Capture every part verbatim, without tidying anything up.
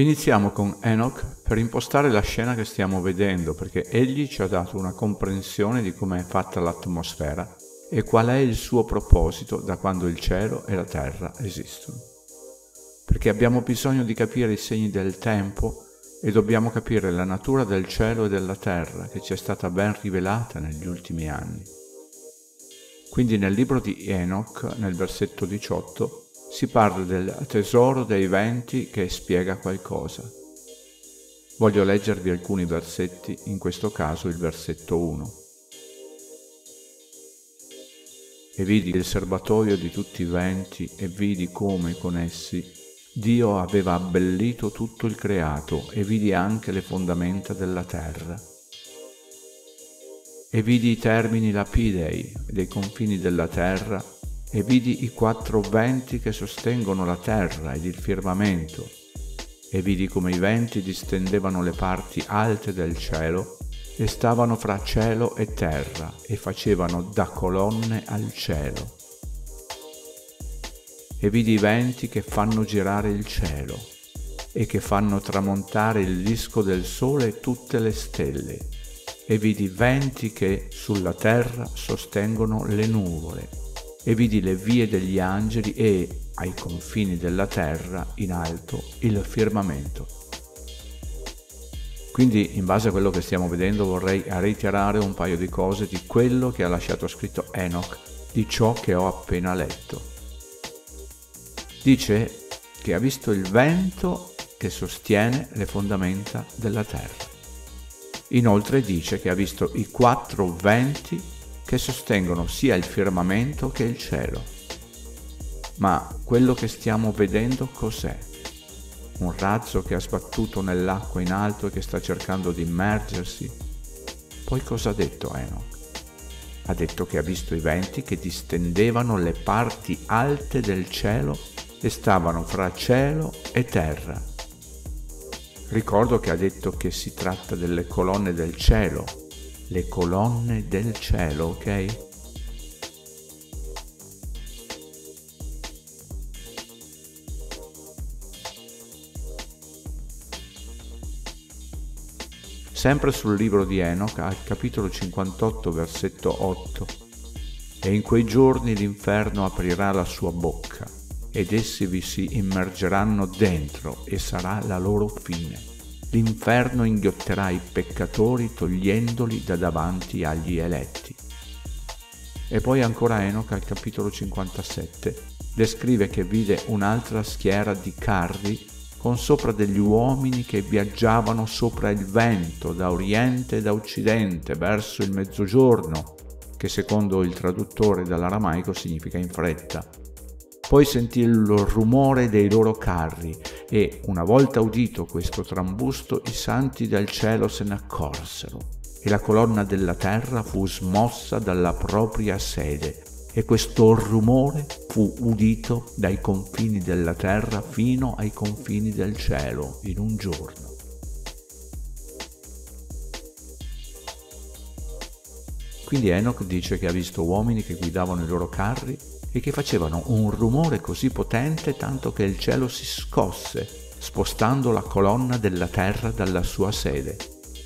Iniziamo con Enoch per impostare la scena che stiamo vedendo, perché egli ci ha dato una comprensione di come è fatta l'atmosfera e qual è il suo proposito da quando il cielo e la terra esistono. Perché abbiamo bisogno di capire i segni del tempo e dobbiamo capire la natura del cielo e della terra che ci è stata ben rivelata negli ultimi anni. Quindi nel libro di Enoch, nel versetto diciotto, si parla del tesoro dei venti che spiega qualcosa. Voglio leggervi alcuni versetti, in questo caso il versetto uno. E vidi il serbatoio di tutti i venti e vidi come con essi Dio aveva abbellito tutto il creato e vidi anche le fondamenta della terra. E vidi i termini lapidei dei confini della terra e vidi i quattro venti che sostengono la terra ed il firmamento, e vidi come i venti distendevano le parti alte del cielo e stavano fra cielo e terra e facevano da colonne al cielo. E vidi i venti che fanno girare il cielo e che fanno tramontare il disco del sole e tutte le stelle, e vidi venti che sulla terra sostengono le nuvole, e vidi le vie degli angeli e, ai confini della terra, in alto, il firmamento. Quindi, in base a quello che stiamo vedendo, vorrei reiterare un paio di cose di quello che ha lasciato scritto Enoch, di ciò che ho appena letto. Dice che ha visto il vento che sostiene le fondamenta della terra. Inoltre dice che ha visto i quattro venti che sostengono sia il firmamento che il cielo. Ma quello che stiamo vedendo cos'è? Un razzo che ha sbattuto nell'acqua in alto e che sta cercando di immergersi? Poi cosa ha detto Enoch? Ha detto che ha visto i venti che distendevano le parti alte del cielo e stavano fra cielo e terra. Ricordo che ha detto che si tratta delle colonne del cielo, le colonne del cielo, ok? Sempre sul libro di Enoch, al capitolo cinquantotto, versetto otto, e in quei giorni l'inferno aprirà la sua bocca, ed essi vi si immergeranno dentro, e sarà la loro fine. L'inferno inghiotterà i peccatori, togliendoli da davanti agli eletti. E poi ancora Enoch, al capitolo cinquantasette, descrive che vide un'altra schiera di carri con sopra degli uomini che viaggiavano sopra il vento, da oriente e da occidente, verso il mezzogiorno, che secondo il traduttore dall'aramaico significa in fretta. Poi sentì il rumore dei loro carri e, una volta udito questo trambusto, i santi del cielo se ne accorsero e la colonna della terra fu smossa dalla propria sede e questo rumore fu udito dai confini della terra fino ai confini del cielo in un giorno. Quindi Enoch dice che ha visto uomini che guidavano i loro carri e che facevano un rumore così potente tanto che il cielo si scosse, spostando la colonna della terra dalla sua sede.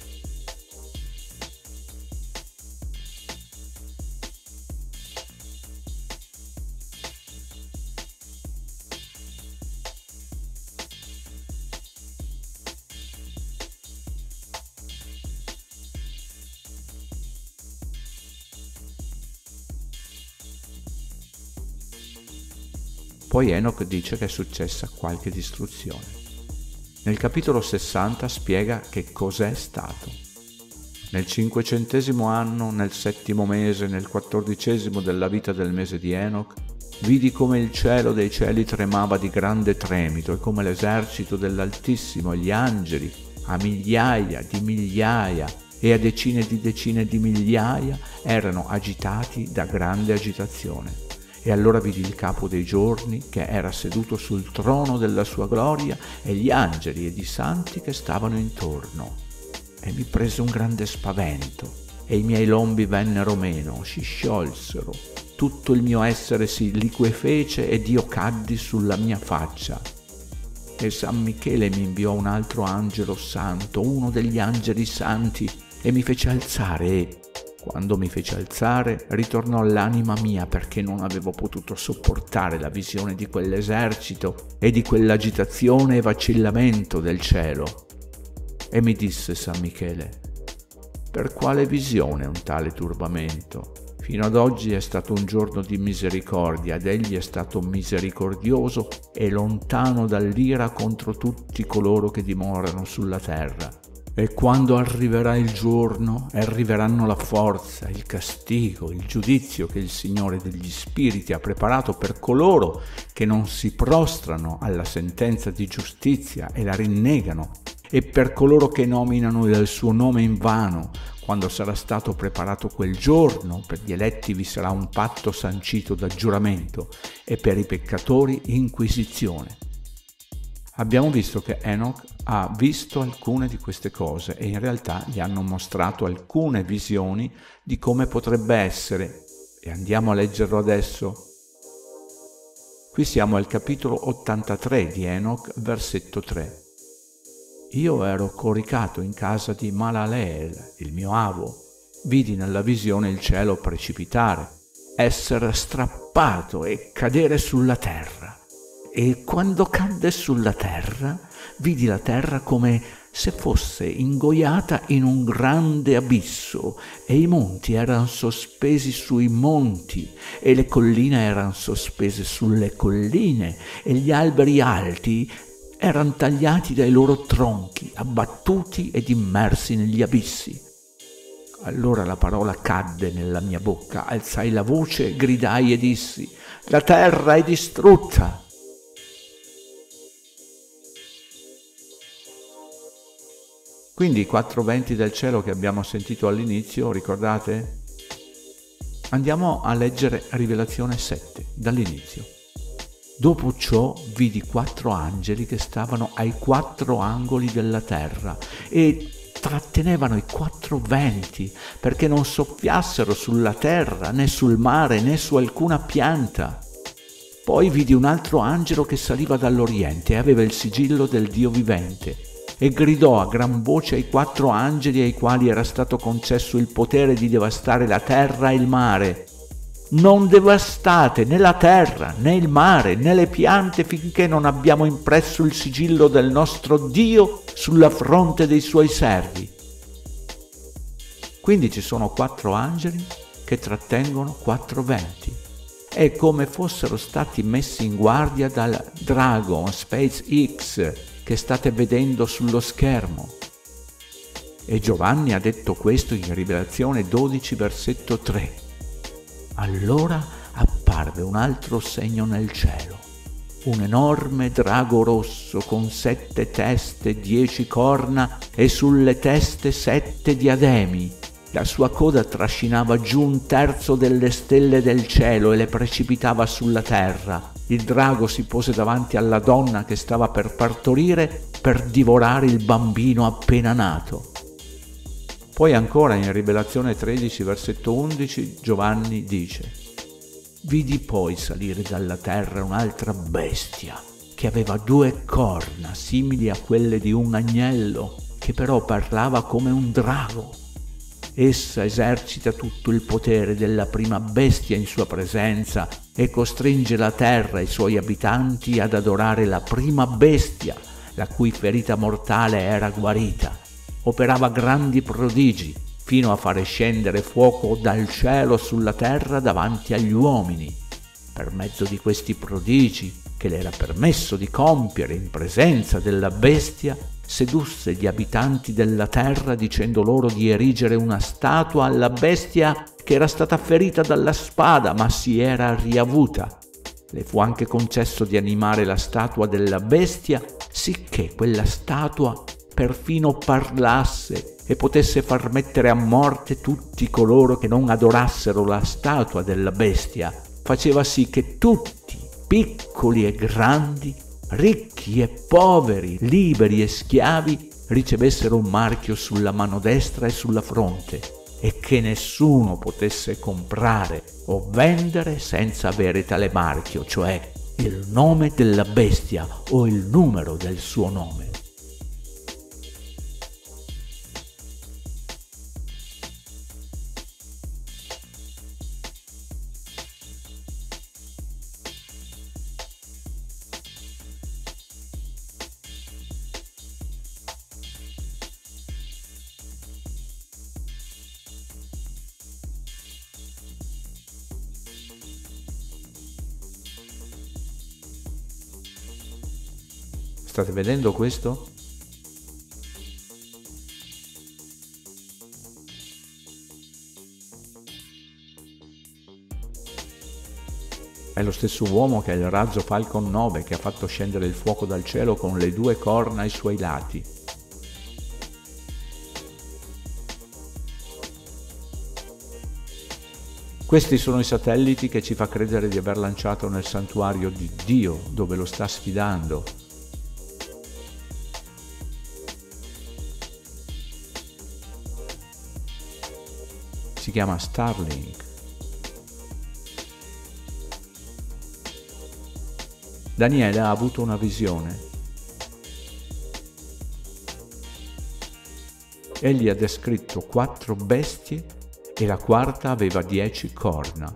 Poi Enoch dice che è successa qualche distruzione. Nel capitolo sessanta spiega che cos'è stato. Nel cinquecentesimo anno, nel settimo mese, nel quattordicesimo della vita del mese di Enoch, vidi come il cielo dei cieli tremava di grande tremito e come l'esercito dell'Altissimo e gli angeli, a migliaia di migliaia e a decine di decine di migliaia, erano agitati da grande agitazione. E allora vidi il capo dei giorni che era seduto sul trono della sua gloria e gli angeli ed i santi che stavano intorno. E mi prese un grande spavento e i miei lombi vennero meno, si sciolsero, tutto il mio essere si liquefece ed io caddi sulla mia faccia. E San Michele mi inviò un altro angelo santo, uno degli angeli santi, e mi fece alzare e, quando mi fece alzare, ritornò l'anima mia perché non avevo potuto sopportare la visione di quell'esercito e di quell'agitazione e vacillamento del cielo. E mi disse San Michele: per quale visione un tale turbamento? Fino ad oggi è stato un giorno di misericordia ed egli è stato misericordioso e lontano dall'ira contro tutti coloro che dimorano sulla terra. E quando arriverà il giorno, arriveranno la forza, il castigo, il giudizio che il Signore degli Spiriti ha preparato per coloro che non si prostrano alla sentenza di giustizia e la rinnegano, e per coloro che nominano il suo nome invano. Quando sarà stato preparato quel giorno, per gli eletti vi sarà un patto sancito da giuramento e per i peccatori inquisizione. Abbiamo visto che Enoch ha visto alcune di queste cose e in realtà gli hanno mostrato alcune visioni di come potrebbe essere. E andiamo a leggerlo adesso. Qui siamo al capitolo ottantatré di Enoch, versetto tre. Io ero coricato in casa di Malaleel, il mio avo. Vidi nella visione il cielo precipitare, essere strappato e cadere sulla terra. E quando cadde sulla terra, vidi la terra come se fosse ingoiata in un grande abisso, e i monti erano sospesi sui monti, e le colline erano sospese sulle colline, e gli alberi alti erano tagliati dai loro tronchi, abbattuti ed immersi negli abissi. Allora la parola cadde nella mia bocca, alzai la voce, gridai e dissi: la terra è distrutta. Quindi i quattro venti del cielo che abbiamo sentito all'inizio, ricordate? Andiamo a leggere Rivelazione sette, dall'inizio. Dopo ciò vidi quattro angeli che stavano ai quattro angoli della terra e trattenevano i quattro venti perché non soffiassero sulla terra, né sul mare, né su alcuna pianta. Poi vidi un altro angelo che saliva dall'Oriente e aveva il sigillo del Dio vivente e gridò a gran voce ai quattro angeli ai quali era stato concesso il potere di devastare la terra e il mare: non devastate né la terra, né il mare, né le piante finché non abbiamo impresso il sigillo del nostro Dio sulla fronte dei suoi servi. Quindi ci sono quattro angeli che trattengono quattro venti. È come fossero stati messi in guardia dal Dragon SpaceX che state vedendo sullo schermo. E Giovanni ha detto questo in Rivelazione dodici, versetto tre. Allora apparve un altro segno nel cielo, un enorme drago rosso con sette teste, dieci corna e sulle teste sette diademi. La sua coda trascinava giù un terzo delle stelle del cielo e le precipitava sulla terra. Il drago si pose davanti alla donna che stava per partorire per divorare il bambino appena nato. Poi ancora in Rivelazione tredici, versetto undici, Giovanni dice: vidi poi salire dalla terra un'altra bestia che aveva due corna simili a quelle di un agnello, che però parlava come un drago. Essa esercita tutto il potere della prima bestia in sua presenza e costringe la terra e i suoi abitanti ad adorare la prima bestia, la cui ferita mortale era guarita. Operava grandi prodigi, fino a fare scendere fuoco dal cielo sulla terra davanti agli uomini. Per mezzo di questi prodigi, che le era permesso di compiere in presenza della bestia, sedusse gli abitanti della terra dicendo loro di erigere una statua alla bestia che era stata ferita dalla spada ma si era riavuta. Le fu anche concesso di animare la statua della bestia, sicché quella statua perfino parlasse e potesse far mettere a morte tutti coloro che non adorassero la statua della bestia. Faceva sì che tutti, piccoli e grandi, ricchi e poveri, liberi e schiavi, ricevessero un marchio sulla mano destra e sulla fronte, e che nessuno potesse comprare o vendere senza avere tale marchio, cioè il nome della bestia o il numero del suo nome. State vedendo questo? È lo stesso uomo che è il razzo Falcon nove che ha fatto scendere il fuoco dal cielo con le due corna ai suoi lati. Questi sono i satelliti che ci fa credere di aver lanciato nel santuario di Dio, dove lo sta sfidando. Si chiama Starlink. Daniele ha avuto una visione. Egli ha descritto quattro bestie e la quarta aveva dieci corna.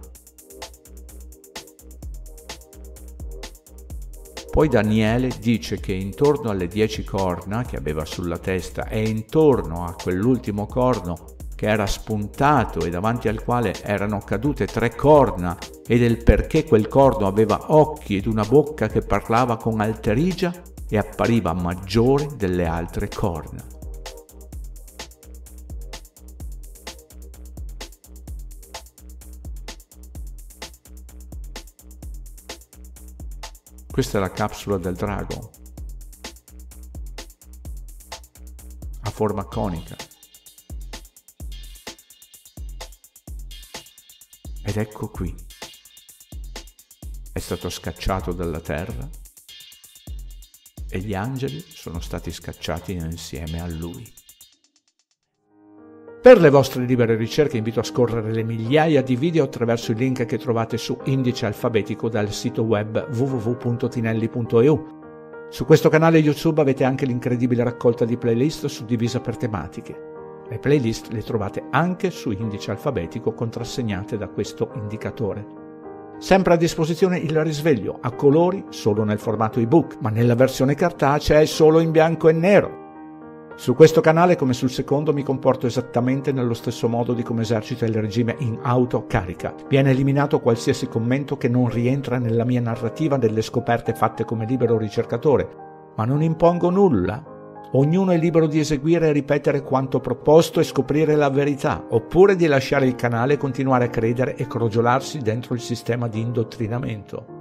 Poi Daniele dice che intorno alle dieci corna che aveva sulla testa e intorno a quell'ultimo corno che era spuntato e davanti al quale erano cadute tre corna, e del perché quel corno aveva occhi ed una bocca che parlava con alterigia e appariva maggiore delle altre corna. Questa è la capsula del drago, a forma conica. Ed ecco qui, è stato scacciato dalla terra e gli angeli sono stati scacciati insieme a lui. Per le vostre libere ricerche invito a scorrere le migliaia di video attraverso il link che trovate su Indice Alfabetico dal sito web w w w punto tinelli punto e u. Su questo canale YouTube avete anche l'incredibile raccolta di playlist suddivisa per tematiche. Le playlist le trovate anche su Indice Alfabetico contrassegnate da questo indicatore. Sempre a disposizione il risveglio a colori solo nel formato ebook, ma nella versione cartacea è solo in bianco e nero. Su questo canale, come sul secondo, mi comporto esattamente nello stesso modo di come esercita il regime in autocarica. Viene eliminato qualsiasi commento che non rientra nella mia narrativa delle scoperte fatte come libero ricercatore, ma non impongo nulla. Ognuno è libero di eseguire e ripetere quanto proposto e scoprire la verità, oppure di lasciare il canale e continuare a credere e crogiolarsi dentro il sistema di indottrinamento.